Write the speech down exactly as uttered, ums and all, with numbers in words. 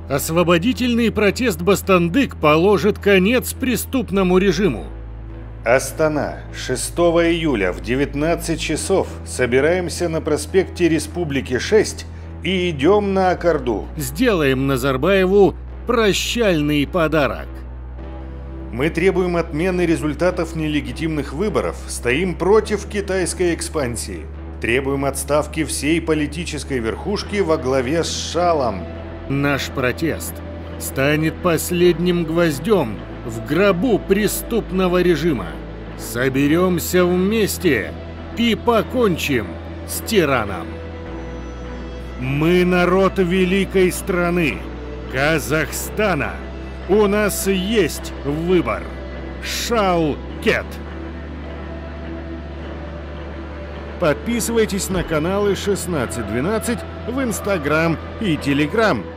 Освободительный протест Бастандык положит конец преступному режиму. Астана. шестого июля в девятнадцать часов собираемся на проспекте Республики шесть и идем на Акарду. Сделаем Назарбаеву прощальный подарок. Мы требуем отмены результатов нелегитимных выборов, стоим против китайской экспансии. Требуем отставки всей политической верхушки во главе с Шалом. Наш протест станет последним гвоздем в гробу преступного режима. Соберемся вместе и покончим с тираном. Мы народ великой страны, Казахстана. У нас есть выбор. Шал-кет. Подписывайтесь на каналы шестнадцать двенадцать в Инстаграм и Телеграм.